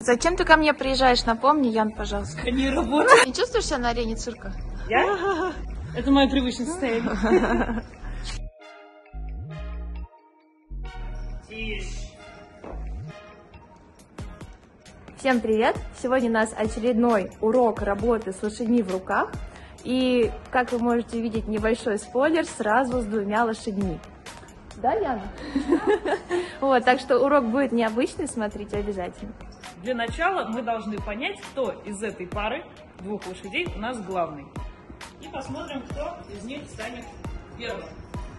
Зачем ты ко мне приезжаешь? Напомни, Ян, пожалуйста. Не работаю. Не чувствуешь себя на арене цирка? Я? Это мое привычное состояние. Всем привет! Сегодня у нас очередной урок работы с лошадьми в руках. И, как вы можете видеть, небольшой спойлер, сразу с 2 лошадьми. Да, Яна? Вот, так что урок будет необычный, смотрите обязательно. Для начала мы должны понять, кто из этой пары 2 лошадей у нас главный. И посмотрим, кто из них станет первым.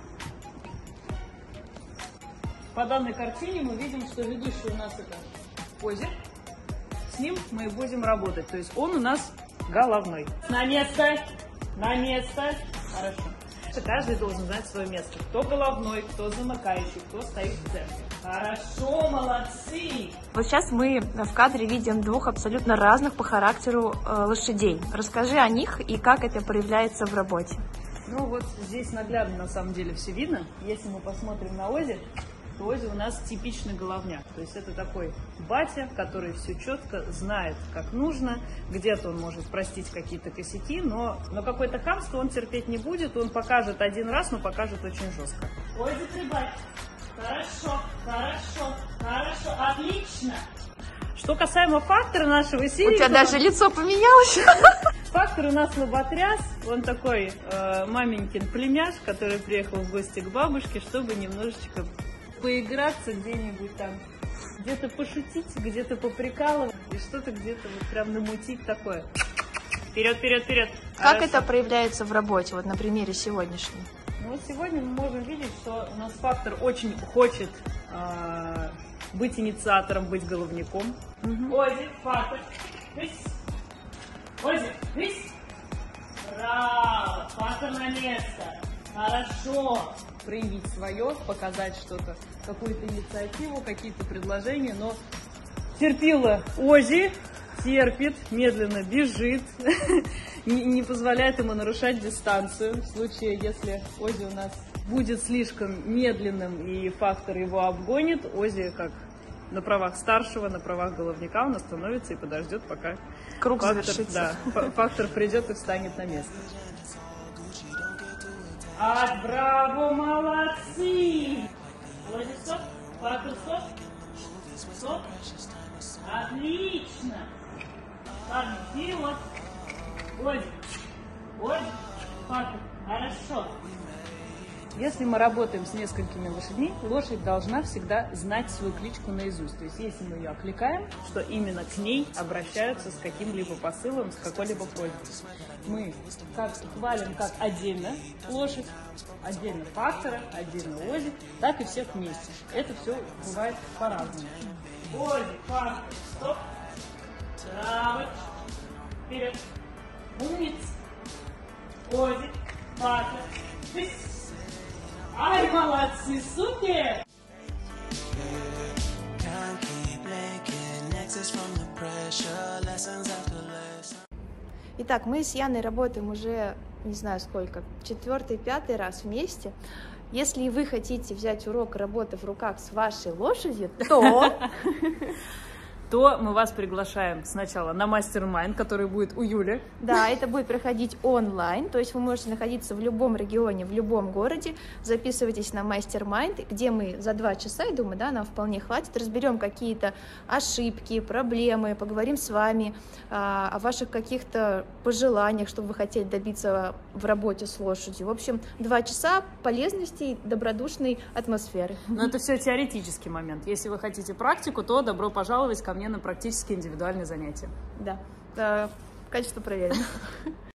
По данной картине мы видим, что ведущий у нас это Оззи. С ним мы и будем работать. То есть он у нас головной. На место! На место! Хорошо. Каждый должен знать свое место. Кто головной, кто замыкающий, кто стоит в центре. Хорошо, молодцы! Вот сейчас мы в кадре видим 2 абсолютно разных по характеру лошадей. Расскажи о них и как это проявляется в работе. Ну вот здесь наглядно на самом деле все видно. Если мы посмотрим на Оззи, то Оззи у нас типичный головняк. То есть это такой батя, который все четко знает, как нужно. Где-то он может простить какие-то косяки, но какое-то хамство он терпеть не будет. Он покажет один раз, но покажет очень жестко. Оззи, прибавь. Хорошо, хорошо, хорошо, отлично. Что касаемо фактора нашего серии... У тебя даже лицо поменялось. Фактор у нас лоботряс. Он такой маменькин племяш, который приехал в гости к бабушке, чтобы немножечко поиграться где-нибудь там, где-то пошутить, где-то поприкалывать и что-то где-то вот прям намутить такое. Вперед, вперед, вперед. Как это проявляется в работе, вот на примере сегодняшнем? Ну вот сегодня мы можем видеть, что у нас фактор очень хочет быть инициатором, быть головником. Оззи, фактор. Оззи, браво, фактор на место. Хорошо. Проявить свое, показать что-то, какую-то инициативу, какие-то предложения, но терпила Оззи, терпит, медленно бежит, не позволяет ему нарушать дистанцию. В случае, если Оззи у нас будет слишком медленным и фактор его обгонит, Оззи, как на правах старшего, на правах головника, он остановится и подождет, пока круг завершится. Да, фактор придет и встанет на место. Браво, молодцы! Оззи, стоп, фактор, стоп, стоп, отлично! Парни, вперед! Оззи, фактор, хорошо! Если мы работаем с несколькими лошадьми, лошадь должна всегда знать свою кличку наизусть. То есть, если мы ее окликаем, что именно к ней обращаются с каким-либо посылом, с какой-либо просьбой. Мы как хвалим как отдельно лошадь, отдельно фактора, отдельно Оззи, так и всех вместе. Это все бывает по-разному. Оззи, фактор, стоп, браво, вперед, умница, Оззи, фактор, ай, молодцы, супер! Итак, мы с Яной работаем уже, не знаю сколько, 4-5 раз вместе. Если вы хотите взять урок работы в руках с вашей лошадью, то мы вас приглашаем сначала на мастер-майнд, который будет у Юли. Да, это будет проходить онлайн, то есть вы можете находиться в любом регионе, в любом городе, записывайтесь на мастер-майнд, где мы за 2 часа, я думаю, да, нам вполне хватит, разберем какие-то ошибки, проблемы, поговорим с вами о ваших каких-то пожеланиях, что вы хотели добиться в работе с лошадью. В общем, 2 часа полезности и добродушной атмосферы. Но это все теоретический момент. Если вы хотите практику, то добро пожаловать ко мне на практические индивидуальные занятия. Да, качество проверено.